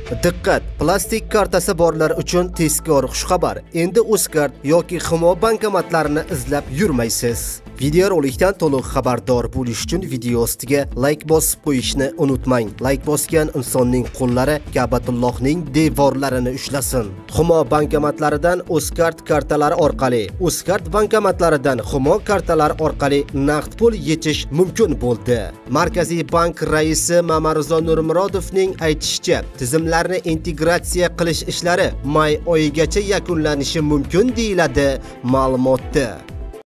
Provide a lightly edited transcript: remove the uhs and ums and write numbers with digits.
Diqqat! Plastik kartasi borlar uchun tezkor xushxabar. Endi Uzcard yoki Humo bankomatlarini izlab yurmaysiz. Videorolikdan to'liq xabardor bo'lish uchun video ostiga like bosib qo'yishni unutmang. Like bosgan insonning qo'llari Ka'batullohning devorlarini ushlasin. Humo bankomatlaridan Uzcard kartalari orqali, Uzcard bankomatlaridan Humo kartalari orqali naqd pul yechish mumkin bo'ldi. Markaziy bank raisi Mamarzo Nurmurodovning aytishicha, tizimlarni integratsiya qilish ishlari may oyigacha yakunlanishi mumkin deyiladi ma'lumotda.